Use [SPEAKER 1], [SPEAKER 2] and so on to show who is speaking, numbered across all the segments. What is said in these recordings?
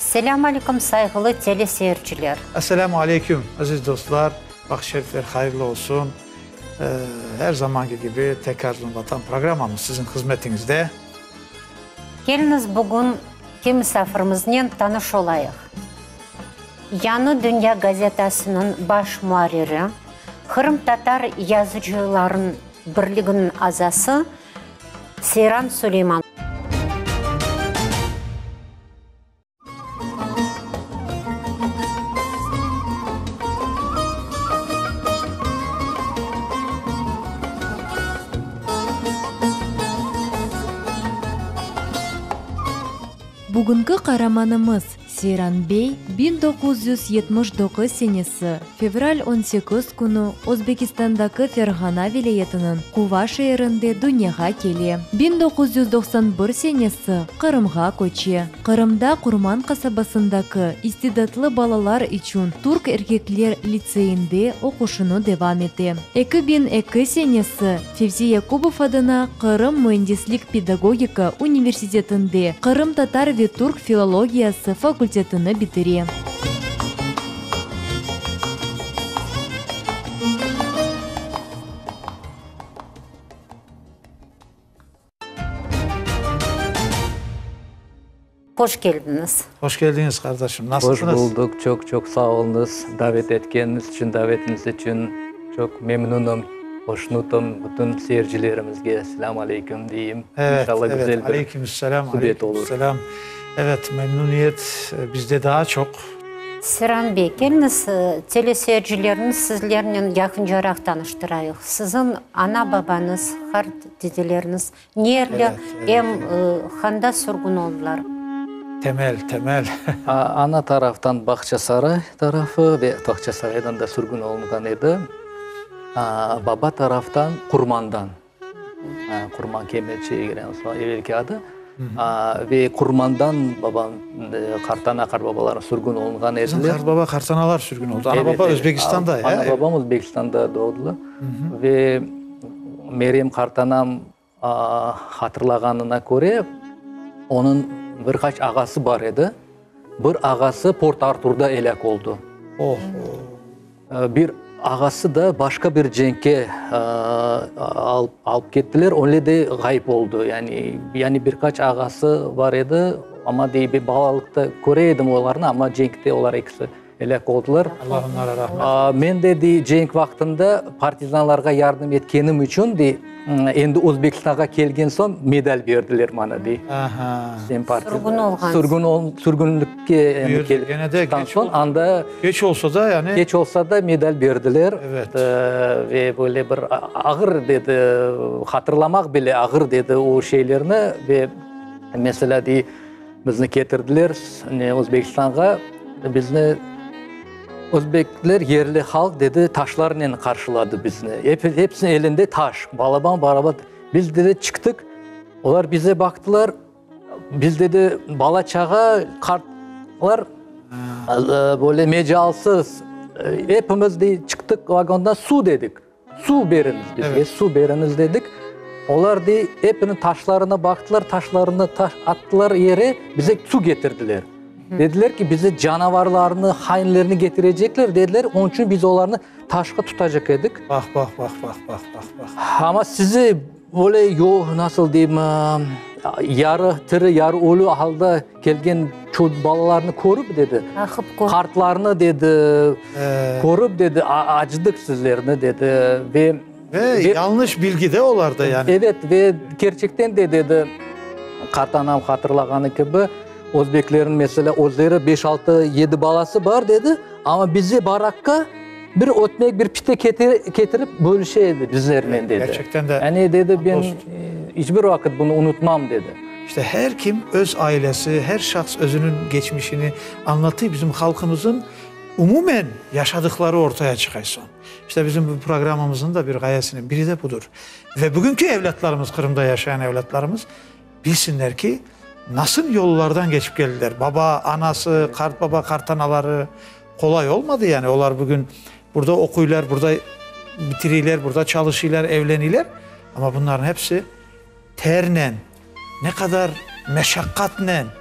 [SPEAKER 1] Selamun Aleyküm saygılı teleseyirciler.
[SPEAKER 2] Esselamu Aleyküm aziz dostlar. Bak şerifler hayırlı olsun. Her zamanki gibi tekrar Vatan programımız sizin hizmetinizde.
[SPEAKER 1] Geliniz bugün kim misafirimizle tanış olayıq. Yanı Dünya gazetasının baş muhariri, Kırım Tatar yazıcıların birliğinin azası Seyran Süleyman.
[SPEAKER 3] Bugünkü kahramanımız Seyran Bey 1979 senesi fevral 18 günü Özbekistan'daki Fergana vilayetinin Kuva şehrinde dünyaya geldi. 1991 senesi Kırım'a koçu. Kırım'da Kurman kasabasındaki istidatlı balalar için Türk Erkekler Liseyinde okuşunu devam etti. 2002 senesi Fevzi Yakubov adına Kırım Mühendislik Pedagogika Üniversitesi'nde Kırım Tatar ve Türk Filologiyası fakültetini bitirdi.
[SPEAKER 1] Hoş geldiniz.
[SPEAKER 2] Hoş geldiniz kardeşim. Nasılsınız?
[SPEAKER 4] Hoş bulduk. Çok sağ olunuz. Davet ettiğiniz için, davetiniz için çok memnunum. Hoşnutum. Bütün seyircilerimizge selamun aleyküm diyeyim.
[SPEAKER 2] Evet,
[SPEAKER 4] İnşallah
[SPEAKER 2] evet.
[SPEAKER 4] güzel bir
[SPEAKER 2] Aleykümselam.
[SPEAKER 4] sohbet olur.
[SPEAKER 2] Aleykümselam. Evet, memnuniyet bizde daha çok.
[SPEAKER 1] Seyran Bey, geliniz teleseyircileriniz sizlerle yakıncarak tanıştırayıq. Sizin ana babanız, har dedeleriniz nerede hem handa sürgün oldular?
[SPEAKER 2] Temel.
[SPEAKER 4] Ana taraftan Bahçesaray tarafı ve Bahçesaray'dan da sürgün olungan edi. Baba taraftan Kurman'dan. Kurman kemerçiye giren evvelki adı. Ve Kurman'dan babam Kartana karbabaların sürgün olungan ediler.
[SPEAKER 2] Bizim karbaba kartanalar sürgün oldu. Ana baba Özbekistan'da ya.
[SPEAKER 4] Ana babam Özbekistan'da doğdular. Ve Meryem Kartanam hatırlaganına göre onun birkaç ağası var idi. Bir ağası Port Arthur'da elek oldu. Bir ağası da başka bir cenke alıp gittiler. Öyle de kayıp oldu. Yani birkaç ağası var idi ama bir balalıkta göreydim onlarını ama cenkte onlar ikisi elek oldular.
[SPEAKER 2] Allah onlara rahmet.
[SPEAKER 4] Men de cenk vaktinde partizanlarga yardım etkenim için endi Özbekistan'a kelgen son medal verdiler bana di.
[SPEAKER 1] Sürgün olgan.
[SPEAKER 4] Sürgünlükке kelgen son anda
[SPEAKER 2] Geç olsa da
[SPEAKER 4] medal verdiler.
[SPEAKER 2] Evet.
[SPEAKER 4] Ve böyle bir ağır dedi, hatırlamak bile ağır dedi o şeylerini ve mesela bizni getirdiler Özbekistan'a, bizni Özbekler yerli halk dedi taşlarla karşıladı bizni. Hepsinin elinde taş. Balaban barabat. Biz dedi çıktık. Onlar bize baktılar. Biz dedi bala çağa kartlar böyle mecalsız. Hepimiz de çıktık vagondan su dedik. Su veriniz bize.
[SPEAKER 2] Evet.
[SPEAKER 4] Su veriniz dedik. Onlar de hepinin taşlarına baktılar. Taşlarını attılar yere bize su getirdiler. Dediler ki bize canavarlarını, hainlerini getirecekler dediler. Onun için biz onlarını taşka tutacak edik.
[SPEAKER 2] Bak.
[SPEAKER 4] Ama sizi böyle nasıl diyeyim yarı tiri yarı ölü halde gelgen balalarını korup dedi. Kartlarını dedi. Korup dedi. Acıdık sizlerini dedi.
[SPEAKER 2] Ve yanlış bilgi de olardı yani.
[SPEAKER 4] Evet ve gerçekten de dedi. Kartanam hatırlaganı gibi Özbeklerin mesela özleri 5-6-7 balası var dedi ama bizi barakka bir otmek bir pite getirip bölüşeydi bizlerle dedi.
[SPEAKER 2] Gerçekten de.
[SPEAKER 4] Yani dedi ben hiçbir vakit bunu unutmam dedi.
[SPEAKER 2] İşte her kim öz ailesi, her şahs özünün geçmişini anlatıyor. Bizim halkımızın umumen yaşadıkları ortaya çıkarsın. İşte bizim bu programımızın da bir gayesinin biri de budur. Ve bugünkü evlatlarımız, Kırım'da yaşayan evlatlarımız bilsinler ki nasıl yollardan geçip geldiler. Baba, anası, kart baba, kartanaları kolay olmadı yani. Onlar bugün burada okuylar, burada bitiriyorlar, burada çalışıyorlar, evleniyorlar. Ama bunların hepsi ternen, ne kadar meşakkatlen,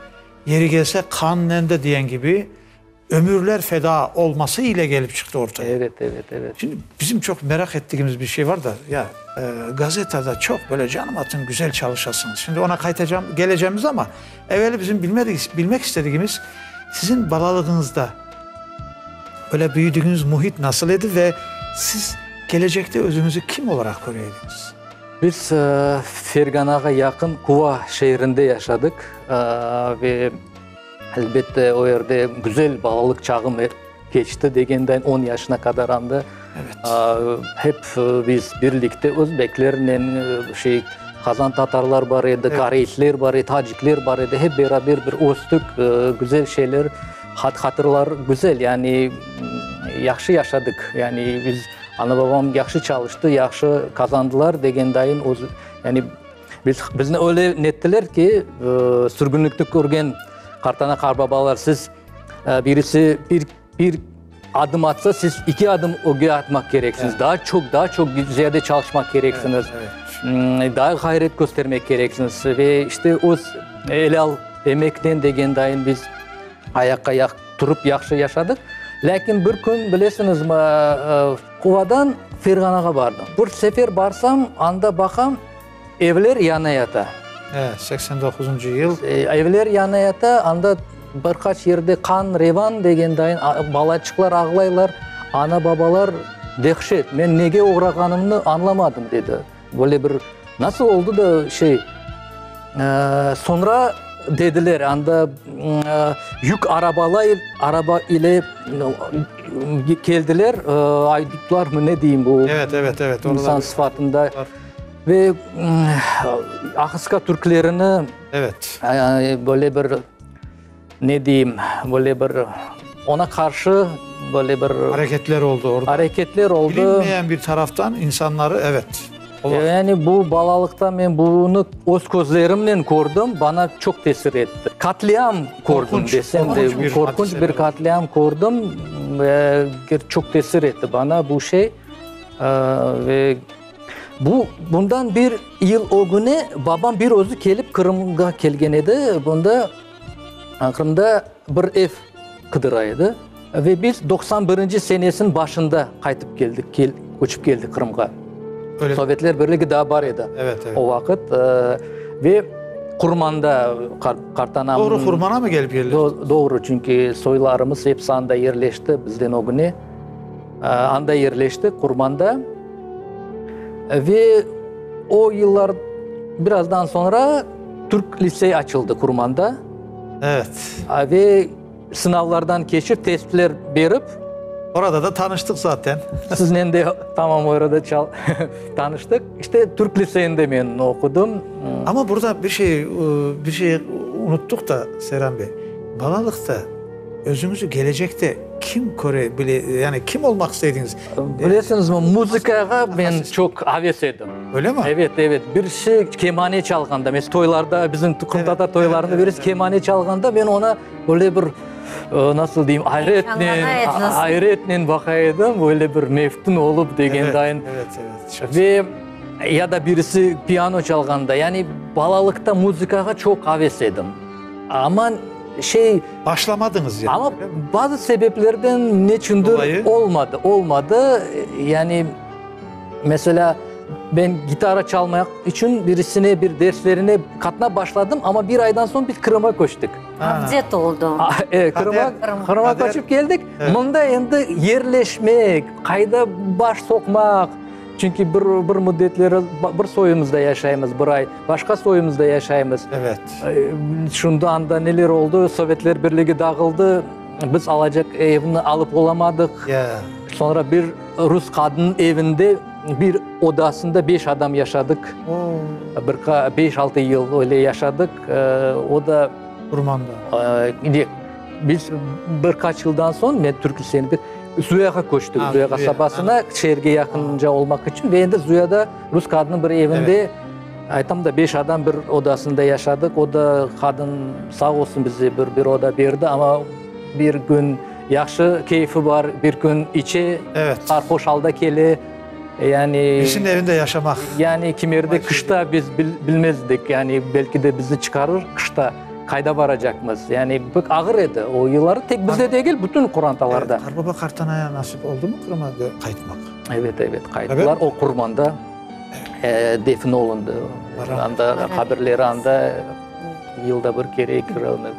[SPEAKER 2] yeri gelse kan nende diyen gibi ömürler feda olması ile gelip çıktı ortaya.
[SPEAKER 4] Evet.
[SPEAKER 2] Şimdi bizim çok merak ettiğimiz bir şey var da ya gazetede çok böyle canım atın güzel çalışasınız. Şimdi ona geleceğimiz ama evvela bizim bilmek istediğimiz sizin balalığınızda böyle büyüdüğünüz muhit nasıl idi ve siz gelecekte özünüzü kim olarak koruyaydınız?
[SPEAKER 4] Biz Ferganaga yakın Kuva şehrinde yaşadık ve elbette o yerde güzel balalık çağım geçti degenden 10 yaşına kadar andı.
[SPEAKER 2] Evet.
[SPEAKER 4] Hep biz birlikte Özbeklerle Kazan Tatarlar var idi,
[SPEAKER 2] Evet.
[SPEAKER 4] Karayitler var idi, Tacikler var idi. Hep beraber bir östük, güzel şeyler, hatırlar güzel yani yaxşı yaşadık. Yani biz ana babam yaxşı çalıştı, yaxşı kazandılar degendayin yani bizni öyle nettiler ki sürgünlükte görgen kartana karbabalar siz birisi bir adım atsa siz 2 adım oga atmak gereksiniz. Evet. Daha çok ziyade çalışmak gereksiniz. Evet. Daha gayret göstermek gereksiniz ve işte o el al emekten degendayin biz ayak durup yaxşı yaşadık. Lakin bir gün bilesiniz mi Kuvadan Ferganaga bardım. Bir sefer barsam anda bakam evler yana yata.
[SPEAKER 2] Evet, 89. yıl.
[SPEAKER 4] Evler yana yata anda birkaç yerde kan revan degendayin balaçıklar ağlaylar, ana babalar dehşet. Men nege uğraganımını anlamadım dedi. Böyle bir nasıl oldu da sonra dediler anda yük araba ile geldiler aydutlar mı ne diyeyim bu
[SPEAKER 2] Evet.
[SPEAKER 4] insan sıfatında ve Akıska Türklerini böyle bir ne diyeyim böyle bir ona karşı böyle bir
[SPEAKER 2] hareketler oldu orada.
[SPEAKER 4] Hareketler oldu.
[SPEAKER 2] Bilinmeyen bir taraftan insanları
[SPEAKER 4] Yani bu balalıkta ben bunu öz gözlerimle gördüm. Bana çok tesir etti. Katliam gördüm desem de korkunç bir katliam gördüm ve çok tesir etti bana bu şey. Ve bundan bir yıl o güne babam bir özü gelip Kırım'a kelgen edi. Bunda Kırım'da bir ev kıdıraydı ve biz 91. senesinin başında kaytıp geldik, koçup geldik Kırım'a.
[SPEAKER 2] Öyle.
[SPEAKER 4] Sovyetler Birliği daha var idi.
[SPEAKER 2] Evet.
[SPEAKER 4] O vakit ve Kurman'da Kartanam.
[SPEAKER 2] Doğru Kurman'a mı gelip geldi?
[SPEAKER 4] Doğru çünkü soylarımız hepsi anda yerleşti bizden o güne. Anda yerleşti Kurman'da. Ve o yıllar birazdan sonra Türk Liseyi açıldı Kurman'da.
[SPEAKER 2] Evet.
[SPEAKER 4] Ve sınavlardan geçip testler verip
[SPEAKER 2] orada da tanıştık zaten.
[SPEAKER 4] Sizinle de tamam orada tanıştık. İşte Türk Liseyi'nde ben okudum.
[SPEAKER 2] Ama burada bir şey unuttuk da Serhan Bey. Balalıkta özünüzü gelecekte kim yani kim olmak istediniz?
[SPEAKER 4] Bilirsiniz mi müzikaya ben çok heves ettim.
[SPEAKER 2] Öyle mi?
[SPEAKER 4] Evet. Bir şey kemane çalganda mesela toylarda bizim Kırım'da toylarında birisi kemane çalganda ben ona böyle bir nasıl diyeyim hayretle bakaydım böyle bir meftun olup degendayin.
[SPEAKER 2] Evet.
[SPEAKER 4] Ve ya da birisi piyano çalganda yani balalıkta müzikaya çok heves ettim. Ama
[SPEAKER 2] başlamadınız yani.
[SPEAKER 4] Ama bazı sebeplerden neçündür olmadı. Yani mesela ben gitara çalmak için birisine bir derslerine katına başladım ama bir aydan sonra biz Kırım'a koştuk.
[SPEAKER 1] Abdet oldu.
[SPEAKER 4] Kırım'a koşup geldik. Evet. Bunda endi yerleşmek, kayda baş sokmak. Çünkü bir müddetleri bir soyumuzda yaşayımız, bir ay başka soyumuzda yaşayımız.
[SPEAKER 2] Evet.
[SPEAKER 4] Şunda anda neler oldu? Sovyetler Birliği dağıldı. Biz alacak evini alıp olamadık.
[SPEAKER 2] Yeah.
[SPEAKER 4] Sonra bir Rus kadının evinde bir odasında 5 adam yaşadık. 5-6 yıl öyle yaşadık. O da
[SPEAKER 2] Kurman'da.
[SPEAKER 4] Biz birkaç yıldan sonra ben Türk Liseyi'ne Zuya'ya koştuk. Zuya kasabasına şehirge yakınca olmak için ve Zuya'da Rus kadının bir evinde tam da 5 adam bir odasında yaşadık. O da kadın sağ olsun bize bir oda verdi ama bir gün yaxşı keyfi var, bir gün içi sarhoş halda keli. Yani
[SPEAKER 2] birisinin evinde yaşamak.
[SPEAKER 4] Yani kim yerde kışta biz bilmezdik. Yani belki de bizi çıkarır kışta kayda varacakmız. Yani pek ağır edi. O yılları tek bizde değil, bütün Kur'antalarda.
[SPEAKER 2] Karbaba Kartanaya nasip oldu mu Kırım'a kayıtmak?
[SPEAKER 4] Evet, kayıttılar. O kurmanda defin olundu. Anda haberleri anda yılda bir kere kırıldı.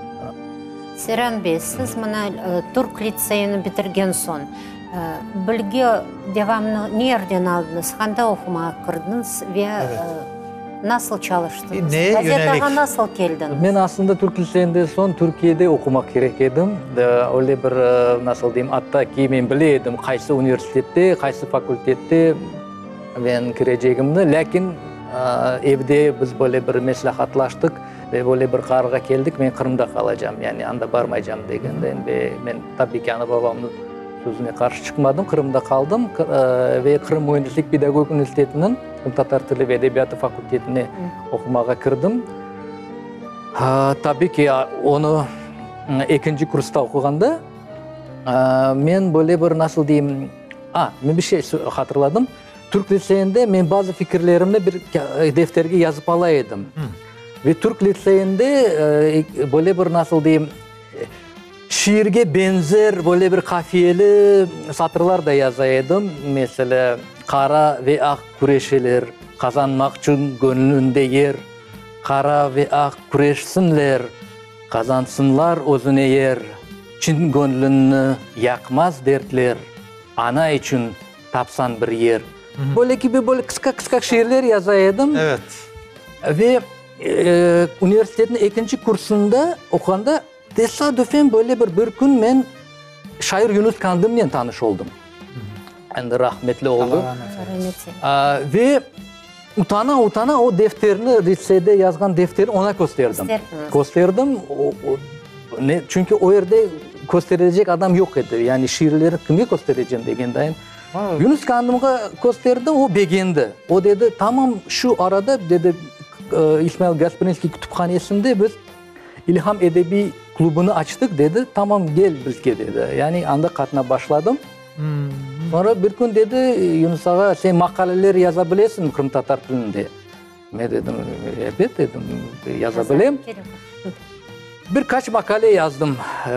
[SPEAKER 1] Сиран Бей, siz mana Türk liseyini bitirgen son, bilgi devamını nereden aldınız, qanday okumaya kirdiniz ve nasıl çalıştınız?
[SPEAKER 2] Neye
[SPEAKER 1] Gazetaga
[SPEAKER 2] yönelik?
[SPEAKER 1] nasıl geldiniz?
[SPEAKER 4] Ben aslında Türk liseyinde son Türkiye'de okumak gerek edim. Öyle bir nasıl diyeyim, hatta ki ben bileydim kaysı üniversitede, kaysı fakültette ben gireceğimni. Lakin evde biz böyle bir meslahatlaştık ve böyle bir kararga geldik. Ben Kırım'da kalacağım, yani anda barmayacağım degenden ve ben tabii ki ana babamın sözüne karşı çıkmadım. Kırım'da kaldım ve Kırım Mühendislik Pedagogik Üniversitesi'nin Tatar Tili ve Edebiyatı Fakültetine okumaya kirdim. Tabii ki onu ikinci kursta okuganda men böyle bir nasıl diyeyim, ben bir şey hatırladım. Türk liseyinde ben bazı fikirlerimle bir defterge yazıp alaydım. Ve Türk liseyinde böyle bir nasıl diyeyim, şiirge benzer böyle bir kafiyeli satırlar da yazaydım. Mesela kara ve ak kureşeler kazanmak için gönlünde yer. Kara ve ak kureşsinler, kazansınlar özüne yer. Çin gönlünü yakmaz dertler, ana için tapsan bir yer. Böyle gibi böyle kısa şiirler yazaydım.
[SPEAKER 2] Evet.
[SPEAKER 4] Ve üniversitenin ikinci kursunda okuyanda tesadüfen böyle bir gün ben şair Yunus Kandım'la tanış oldum. Yani rahmetli oldu. Ve utana o defterini, lisede yazgan defteri ona gösterdim. Çünkü o yerde gösterecek adam yok idi. Yani şiirleri kime göstereceğim degenden. Yunus Kandım'a gösterdim, o beğendi. O dedi tamam, şu arada dedi İsmail Gasprinski kütüphanesinde biz İlham Edebi Klubunu açtık dedi. Tamam gel bizge dedi. Yani anda katına başladım. Sonra bir gün dedi Yunus Ağa sen makaleler yazabilirsin mi Kırım Tatar dilinde? Ne dedim? Evet dedim, yazabileyim. Birkaç makale yazdım.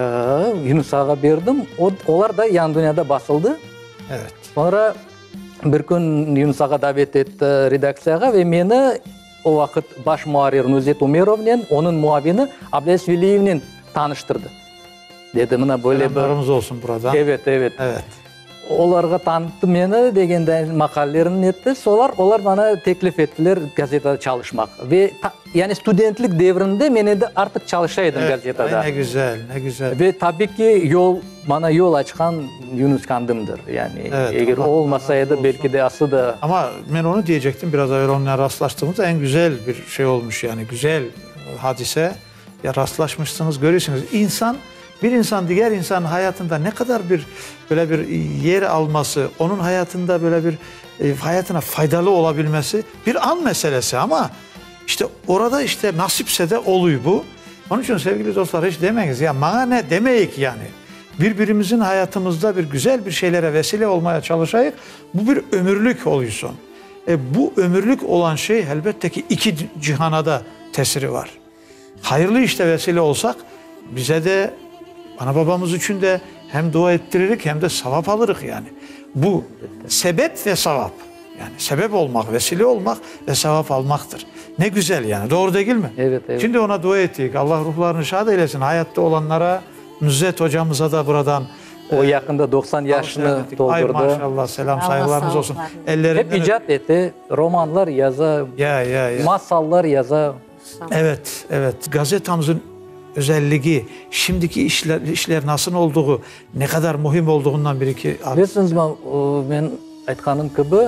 [SPEAKER 4] Yunus Ağa verdim. Onlar da yan dünyada basıldı.
[SPEAKER 2] Evet.
[SPEAKER 4] Sonra bir gün Yunus Ağa davet etti redaksiyaga ve beni o vakit baş muharir Nuzet Umerov'la onun muavini Abdelaziz Veliyev'le tanıştırdı. Dedi bana böyle
[SPEAKER 2] Selamlarımız olsun burada.
[SPEAKER 4] Evet. Olarga tanıttı beni degenden makalelerini etti. Onlar bana teklif ettiler gazetada çalışmak. Ve yani studentlik devrinde beni de artık çalışaydım gazetada.
[SPEAKER 2] Ne güzel.
[SPEAKER 4] Ve tabii ki bana yol açan Yunus Kandım'dır. Yani eğer o olmasaydı belki de aslı da...
[SPEAKER 2] Ama ben onu diyecektim, biraz evvel onunla rastlaştığımızda en güzel bir şey olmuş yani. Güzel hadise. Ya rastlaşmışsınız, görüyorsunuz. Bir insan diğer insanın hayatında ne kadar böyle bir yer alması, onun hayatında böyle bir hayatına faydalı olabilmesi bir an meselesi ama işte orada işte nasipse de oluyor bu. Onun için sevgili dostlar hiç demeyiz ya bana ne demeyik yani. Birbirimizin hayatımızda bir güzel bir şeylere vesile olmaya çalışayık. Bu bir ömürlük oluyorsun. Bu ömürlük olan şey elbette ki iki cihana da tesiri var. Hayırlı işte vesile olsak bize de ana babamız için de hem dua ettiririk hem de sevap alırık yani. Bu sebep ve sevap. Yani sebep olmak, vesile olmak ve sevap almaktır. Ne güzel yani. Doğru değil mi?
[SPEAKER 4] Evet.
[SPEAKER 2] Şimdi ona dua ettik. Allah ruhlarını şad eylesin. Hayatta olanlara, Nuzet hocamıza da buradan
[SPEAKER 4] o yakında 90 yaşını doldurdu.
[SPEAKER 2] Ay maşallah, selam saygılarımız olsun.
[SPEAKER 4] Hep icat etti. Romanlar yaza, masallar yaza.
[SPEAKER 2] Evet. Gazetamızın özelliği, şimdiki işler nasıl olduğu, ne kadar mühim olduğundan bir iki...
[SPEAKER 4] Bilirsiniz ben aytkanım gibi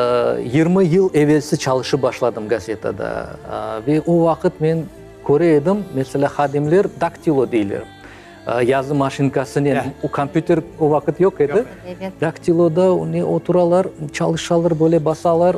[SPEAKER 4] 20 yıl evvelsi çalışıp başladım gazetada. Ve o vakit ben göreydim, mesela hadimler daktilo deyirler. Yazı maşinkasını, o kompüter o vakit yok idi. Daktiloda oturalar, çalışalar, böyle basalar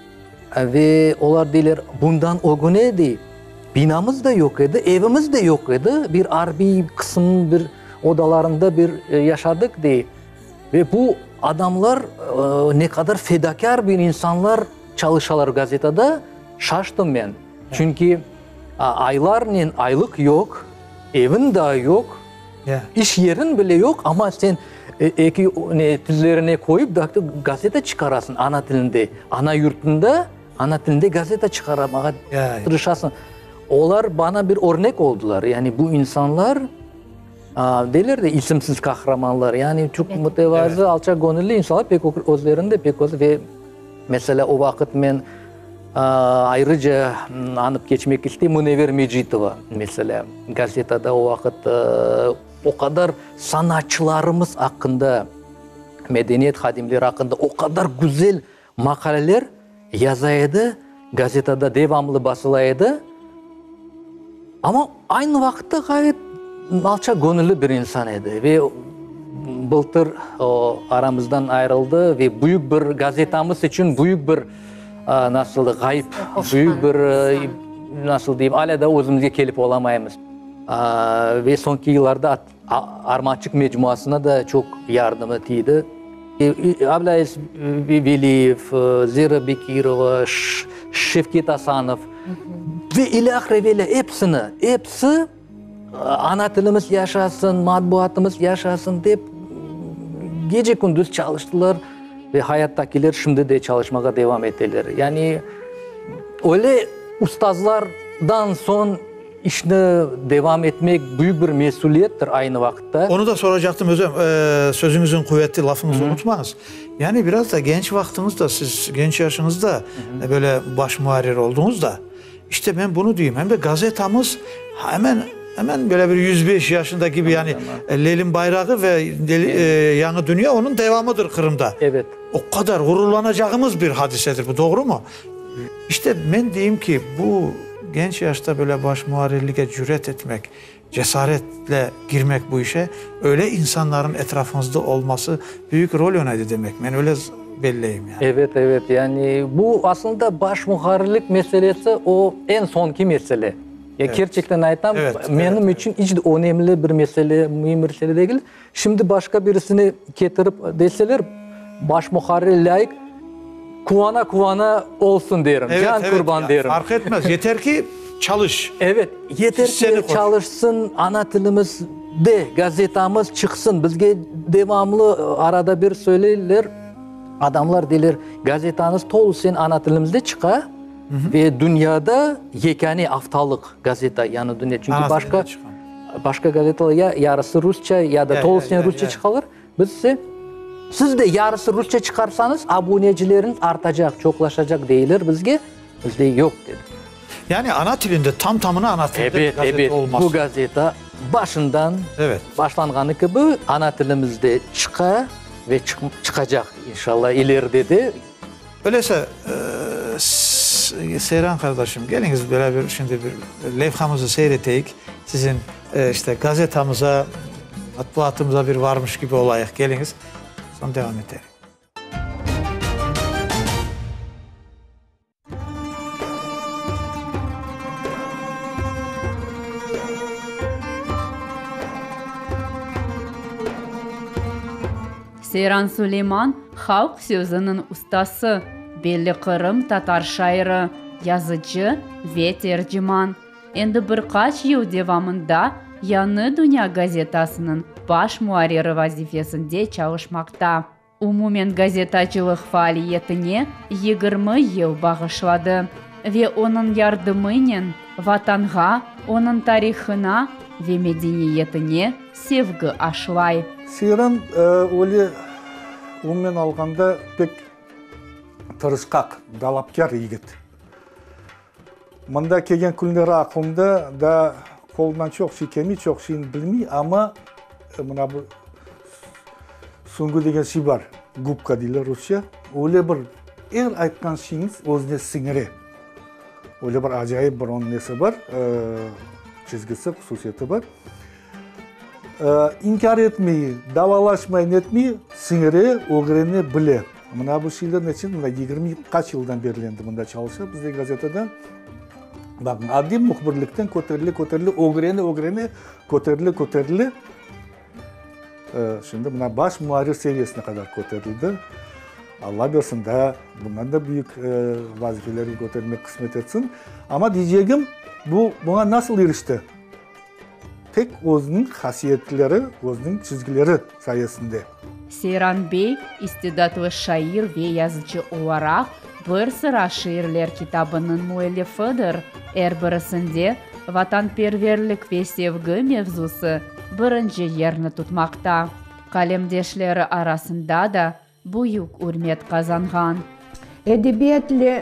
[SPEAKER 4] ve onlar deyirler, bundan o gün idi. Binamız da yok idi, evimiz de yok idi. Bir arbi kısmın bir odalarında bir yaşadık diye. Ve bu adamlar ne kadar fedakar bir insanlar çalışalar gazetada, şaştım ben. Çünkü aylar aylık yok, evin daha yok, iş yerin bile yok ama sen tüzlerine koyup da gazete çıkarasın ana dilinde, ana yurtunda ana dilinde gazete çıkarmaya tırışasın. Onlar bana bir örnek oldular. Yani bu insanlar derler de isimsiz kahramanlar. Yani çok mütevazı, alçak gönüllü insanlar pek özlerinde pek ve mesela o vakit ben ayrıca anıp geçmek isteyeyim Münevver Mecitova mesela gazetede o vakit o kadar sanatçılarımız hakkında, medeniyet hadimleri hakkında o kadar güzel makaleler yazaydı, gazetede devamlı basılaydı. Ama aynı vakitte gayet alçak gönüllü bir insan idi ve былтыр aramızdan ayrıldı ve büyük bir gazetamız için büyük bir nasıl gayip, büyük bir nasıl diyeyim, hala da özümüzge kelip olamayız. Ve sonki yıllarda Armançık Mecmuası'na da çok yardımı tiydi. Ablayev Veliyev, Zira Bekirova, Şevket Asanov ve ilahire hepsi ana tilimiz yaşasın, matbuatımız yaşasın deyip gece gündüz çalıştılar ve hayattakiler şimdi de çalışmaya devam ettiler. Yani öyle ustazlardan son işine devam etmek büyük bir mesuliyettir aynı vakitte.
[SPEAKER 2] Onu da soracaktım hocam. Sözünüzün kuvveti, lafınızı unutmayınız. Yani biraz da genç vaktinizde, siz genç yaşınızda böyle baş muharrir olduğunuzda işte ben bunu diyeyim. Hem de gazetamız hemen böyle bir 105 yaşında gibi yani Leylim Bayrağı ve Yanı Dünya onun devamıdır Kırım'da.
[SPEAKER 4] Evet.
[SPEAKER 2] O kadar gururlanacağımız bir hadisedir bu, doğru mu? İşte ben diyeyim ki bu genç yaşta böyle baş muharrirliğe cüret etmek, cesaretle girmek bu işe, öyle insanların etrafınızda olması büyük rol oynadı demek. Ben öyle belleyim yani.
[SPEAKER 4] Evet yani bu aslında baş muharrirlik meselesi o en sonki mesele. Ya gerçekten aytam benim için hiç önemli bir mesele, mühim bir mesele değil. Şimdi başka birisini getirip deseler baş muharrir layık kuvana olsun derim. Can kurban derim.
[SPEAKER 2] Fark etmez. Yeter ki çalış.
[SPEAKER 4] Evet. Yeter ki çalışsın, ana tilimiz de gazetamız çıksın. Bizge devamlı arada bir söylerler. Adamlar derler gazetanız tolu sen ana tilimizde çıkar. Ve dünyada yekani haftalık gazete yani dünya çünkü başka gazeteler ya yarısı Rusça ya da tolusen Rusça çıkarır. Siz de yarısı Rusça çıkarsanız abonecileriniz artacak, çoklaşacak değiller bizge. Bizde yok dedi.
[SPEAKER 2] Yani ana tilinde tamına ana tilinde gazete olmaz.
[SPEAKER 4] Bu gazete başından başlanğanı gibi ana tilimizde çıkar ve çıkacak inşallah ileride de.
[SPEAKER 2] Öyleyse Seyran kardeşim geliniz böyle bir şimdi bir levhamızı seyreteyik. Sizin işte gazetamıza, matbuatımıza bir varmış gibi olayık. Geliniz. Sonra devam edelim.
[SPEAKER 5] Seyran Süleyman halk sözünün ustası, belli Kırım Tatar şairi, yazıcı ve tercüman. Endi birkaç yıl devamında Yanı Dünya gazetasının baş muharriri vazifesinde çalışmakta. Umumen gazetacılık faaliyetine 20 yıl bağışladı ve onun yardımıyla vatanğa, onun tarihine ve medeniyetine sevgi aşılay.
[SPEAKER 6] Seyran öyle umumen alganda pek tırışkak, dalapkar yigit. Mında kelgen күндері aklımda da kolundan çok şey kemi, çok şeyini bilmey ama mına bu sungu degen şey var, gubka deyler Rusça. Öyle bir aytkan şeyiniz özüne singire. Öyle bir acayip bir onun nesi var, çizgisi, hususiyeti var. İnkar etmeyi, davalaşmayın etmeyi, singire, öğrenmeyi bile. Mına bu şeyler için 20 kaç yıldan berilendi bunda çalışıyor bizde gazetede. Bakın adil muhbirlikten koterli, öğreni, koterli. Şimdi buna baş muharrir seviyesine kadar koterildi. Allah versin daha bundan da büyük vazifeleri kotermek kısmet etsin. Ama diyeceğim Buna nasıl erişti? Tek özünün hasiyetleri, özünün çizgileri sayesinde.
[SPEAKER 5] Seyran Bey istidatlı şair ve yazıcı olarak bir sıra şiirler kitabının müellifidir. Birisinde vatanperverlik ve sevgi mevzusu birinci yerini tutmakta. Kalemdeşleri arasında da büyük hürmet kazangan.
[SPEAKER 7] Edebiyatla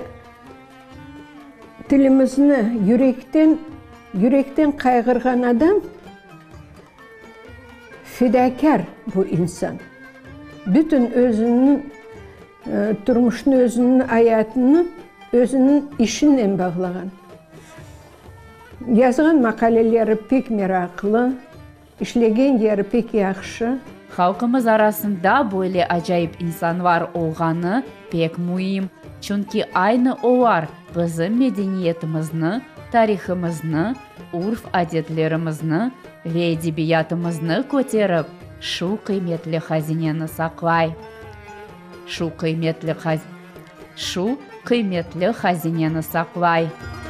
[SPEAKER 7] tilimizni yürekten kaygırgan adam fedakar bu insan. Bütün özünün turmuşunu, özünün hayatını özünün işinle bağlagan. Yazgan makaleleri pek meraklı, işlegen yeri pek yaxşı.
[SPEAKER 5] Halkımız arasında böyle acayip insan var olganı pek mühim. Çünkü aynı olar bizim medeniyetimizni, tarihimizni, urf adetlerimizni ve edebiyatimizni ko'tarib, şu kıymetli hazineni saklay. Şu kıymetli hazineni saklay.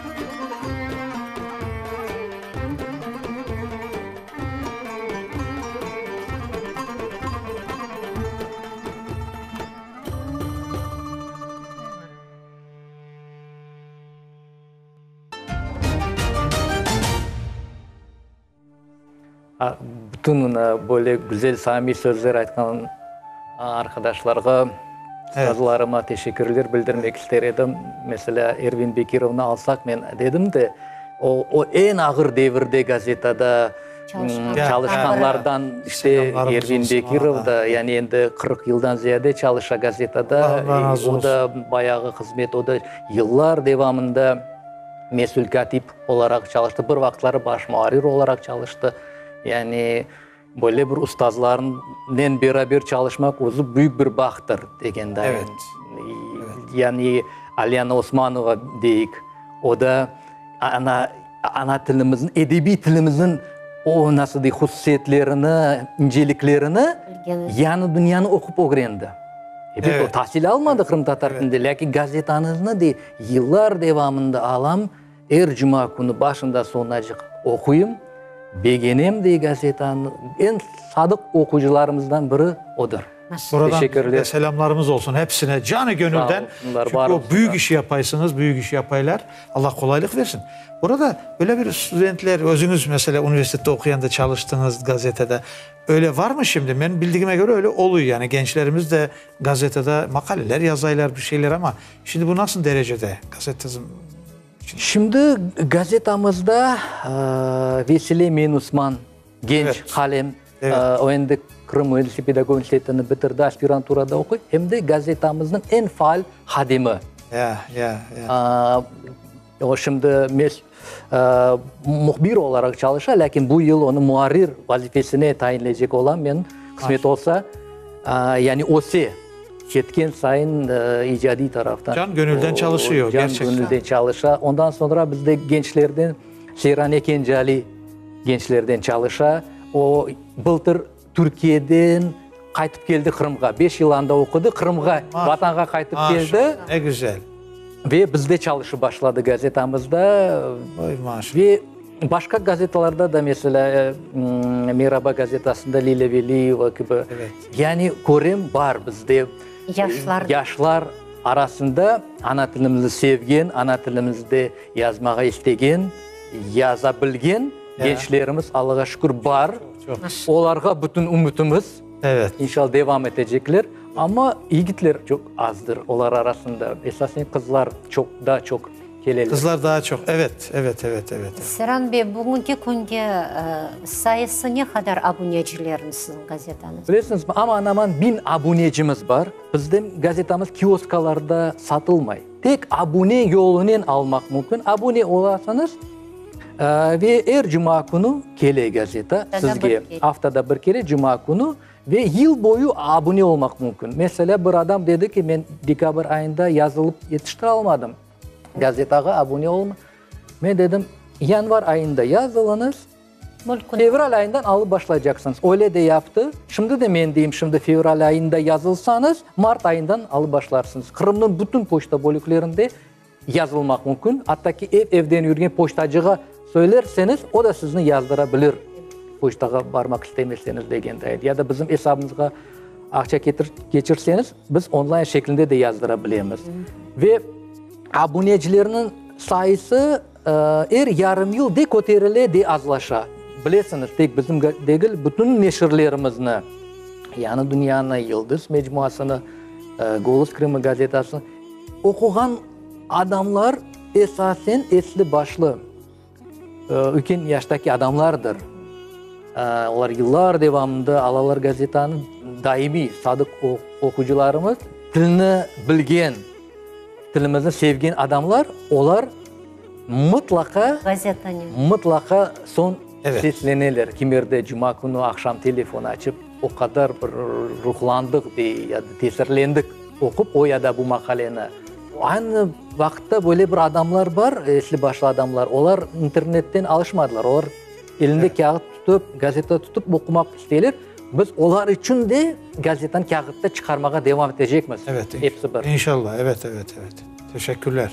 [SPEAKER 4] Bütün böyle güzel samimi sözler aytkan arkadaşlarga, ustazlarıma teşekkürler bildirmek isterim. Mesela Ervin Bekirov'unu alsak men dedim de o en ağır devirde gazetada çalışkanlardan işte Ervin Bekirov da yani endi 40 yıldan ziyade çalışa gazetada o da bayağı hizmet, o da yıllar devamında mesul katip olarak çalıştı. Bir vaktları baş muharrir olarak çalıştı. Yani böyle bir ustazlarla beraber çalışmak özü büyük bir baktır degende.
[SPEAKER 2] Evet.
[SPEAKER 4] Yani Alyana Osmanova deyik. O da ana tilimizin, edebi tilimizin o nasıl deyik hususiyetlerini, inceliklerini yani dünyanı okup öğrendi. Evet. O tahsil almadı Kırım Tatar tilinde. Lakin gazetanızını de yıllar devamında alam, her cuma günü başında sonacık okuyum. Begenem de gazetanın en sadık okuyucularımızdan biri odur.
[SPEAKER 2] Buradan selamlarımız olsun hepsine canı gönülden. Çünkü o büyük işi yapaysınız, büyük işi yapaylar. Allah kolaylık versin. Burada böyle bir studentler, özünüz mesela üniversitede okuyan da çalıştınız gazetede. Öyle var mı şimdi? Ben bildiğime göre öyle oluyor yani. Gençlerimiz de gazetede makaleler yazaylar bir şeyler ama şimdi bu nasıl derecede gazetizm?
[SPEAKER 4] Şimdi gazetamızda Vesile Menusman genç kalem o endi Kırım Üniversitesi Pedagog Üniversitesi'ni bitirdi, aspiranturada okuyor. Hem de gazetamızın en faal hadimi. O şimdi muhbir olarak çalışıyor, lakin bu yıl onu muharrir vazifesine tayinleyecek olan ben kısmet olsa yani OSE yetken sayın icadi taraftan.
[SPEAKER 2] Can gönülden çalışıyor gerçekten.
[SPEAKER 4] Can gönülden çalışıyor. Ondan sonra bizde gençlerden Seyran Ekencali gençlerden çalışıyor. O bıltır Türkiye'den kaytıp geldi Kırım'a. 5 yılında okudu. Kırım'a, vatanға kaytıp geldi.
[SPEAKER 2] Ne güzel.
[SPEAKER 4] Ve bizde çalışı başladı gazetamızda. Ve başka gazetelerde de mesela Merhaba gazetasında Leyla Veliyeva gibi. Evet. Yani korem var bizde. Yaşlar arasında ana tilimizi sevgen, ana tilimizde yazmağa istegen, yazabilgen gençlerimiz Allah'a şükür var. Çok. Olarga bütün umutumuz inşallah devam edecekler. Ama yigitler çok azdır onlar arasında. Esasen kızlar çok keleli.
[SPEAKER 2] Kızlar daha çok. Evet.
[SPEAKER 1] Seyran Bey, bugünkü günge sayısı ne kadar abonecileriniz sizin gazetanız?
[SPEAKER 4] Bilirsiniz mi? Aman 1000 abonecimiz var. Bizim gazetamız kioskalarda satılmay. Tek abone yolundan almak mümkün. Abone olarsanız ve her cuma günü kele gazeta sizge haftada bir kere cuma günü ve yıl boyu abone olmak mümkün. Mesela bir adam dedi ki ben dekabr ayında yazılıp yetiştir almadım. Gazetaya abone olma. Ben dedim yanvar ayında yazılınız. Fevral ayından alıp başlayacaksınız. Öyle de yaptı. Şimdi de ben diyeyim şimdi fevral ayında yazılsanız Mart ayından alıp başlarsınız. Kırım'ın bütün poçta bölüklerinde yazılmak mümkün. Hatta ki evden yürüyen poçtacıga söylerseniz o da sizni yazdırabilir. Poçtaga barmak istemezseniz degendayin. Ya da bizim hesabımızga akça geçirseniz biz online şeklinde de yazdırabilemiz. Ve abonecilerinin sayısı yarım yıl de koterile de azlaşa. Bilesiniz tek bizim değil bütün neşirlerimizni, yani dünyanın Yıldız Mecmuasını, Golus Kırımı gazetasını okugan adamlar esasen esli başlı ülken yaştaki adamlardır. Onlar yıllar devamında Alalar gazetanın daimi sadık okucularımız, dilini bilgen, dilimizni sevgen adamlar, onlar mutlaka son sesleneler. Kimerde cuma günü akşam telefon açıp o kadar bir ruhlandık ya da tesirlendik okup o ya da bu makaleni. Aynı vakitte böyle bir adamlar var, esli başlı adamlar. Onlar internetten alışmadılar. Onlar elinde kağıt tutup, gazete tutup okumak isterler. Biz onlar için de gazetenin kağıtta çıkarmaya devam edecekmiz.
[SPEAKER 2] Evet.
[SPEAKER 4] Hepsi bir.
[SPEAKER 2] İnşallah. Evet. Teşekkürler.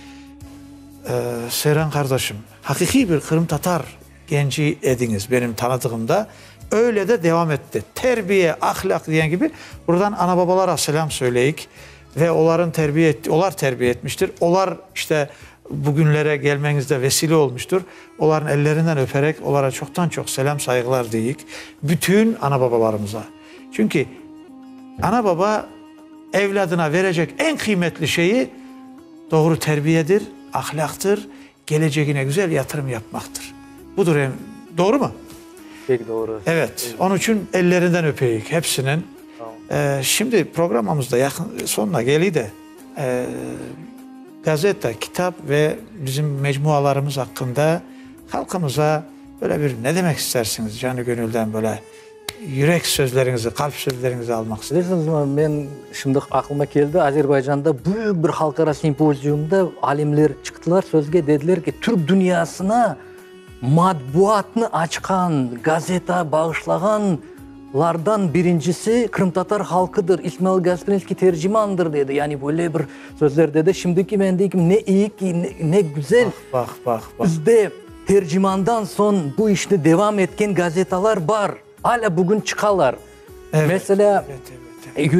[SPEAKER 2] Seyran kardeşim, hakiki bir Kırım Tatar genci ediniz benim tanıdığımda. Öyle de devam etti. Terbiye, ahlak diyen gibi buradan ana babalara selam söyleyik ve onların onlar terbiye etmiştir. Onlar işte bugünlere gelmenizde vesile olmuştur. Onların ellerinden öperek onlara çoktan çok selam saygılar deyik. Bütün ana babalarımıza. Çünkü ana baba evladına verecek en kıymetli şeyi doğru terbiyedir, ahlaktır, geleceğine güzel yatırım yapmaktır. Budur, doğru mu?
[SPEAKER 4] Pek doğru.
[SPEAKER 2] Evet, onun için ellerinden öpeyik hepsinin. Şimdi programımızda yakın sonuna geliyor de gazete, kitap ve bizim mecmualarımız hakkında halkımıza böyle bir ne demek istersiniz canı gönülden böyle yürek sözlerinizi, kalp sözlerinizi almak istedim.
[SPEAKER 4] Bilirsiniz mi, ben şimdi aklıma geldi, Azerbaycan'da büyük bir halkara sempozyumda alimler çıktılar, sözge dediler ki Türk dünyasına matbuatını açkan, gazete bağışlaganlardan birincisi Kırım Tatar halkıdır. İsmail Gasprinski tercümandır dedi. Yani böyle bir sözler dedi. Şimdiki ben deyim ne iyi ki, ne güzel.
[SPEAKER 2] Bak.
[SPEAKER 4] Bizde tercümandan son bu işte devam etken gazeteler var. Hala bugün çıkarlar.
[SPEAKER 2] Evet,
[SPEAKER 4] Mesela
[SPEAKER 2] evet.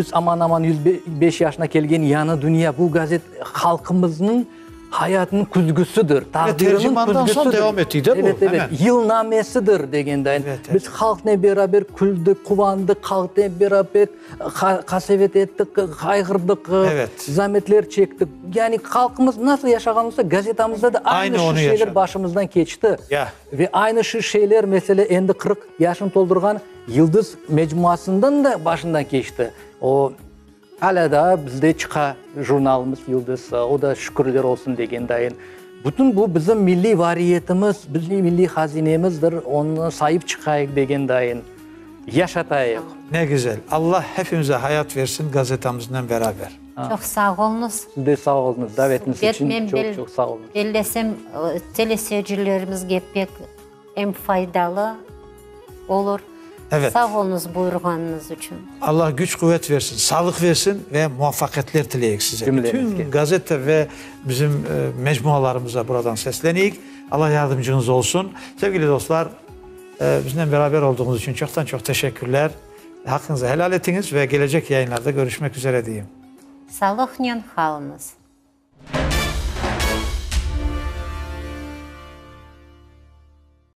[SPEAKER 4] 105 yaşına gelgen Yanı Dünya bu gazet halkımızın hayatının kuzgusüdür.
[SPEAKER 2] Tercümandan son devam ettiği de bu.
[SPEAKER 4] Evet. Yılnamesidir degendayin.
[SPEAKER 2] Evet.
[SPEAKER 4] Biz halkla beraber küldük, kuvandık, halkla beraber kasevet ettik, kaygırdık, zahmetler çektik. Yani halkımız nasıl yaşaganımızda gazetamızda da aynı şu şeyler yaşadı. Başımızdan geçti. Ve aynı şu şeyler mesela endi 40 yaşını doldurgan Yıldız Mecmuası'ndan da başından geçti. O hala da bizde çıkan jurnalımız Yıldız, o da şükürler olsun degendayin. Bütün bu bizim milli variyetimiz, bizim milli hazinemizdir. Onu sahip çıkayık degendayin. Yaşatayık.
[SPEAKER 2] Ne güzel. Allah hepimize hayat versin gazetemizle beraber.
[SPEAKER 1] Çok sağ olunuz.
[SPEAKER 4] Siz de sağ olunuz. Davetiniz için çok sağ olunuz.
[SPEAKER 1] Bellesem teleseyircilerimiz pek en faydalı olur.
[SPEAKER 2] Evet.
[SPEAKER 1] Sağ olunuz buyurganınız için.
[SPEAKER 2] Allah güç kuvvet versin, sağlık versin ve muvaffakiyetler dileyik size. Bütün gazete ve bizim mecmualarımıza buradan sesleneyik. Allah yardımcınız olsun. Sevgili dostlar, bizimle beraber olduğunuz için çoktan çok teşekkürler. Hakkınızı helal ettiniz ve gelecek yayınlarda görüşmek üzere diyeyim.
[SPEAKER 1] Sağlıkla kalınız.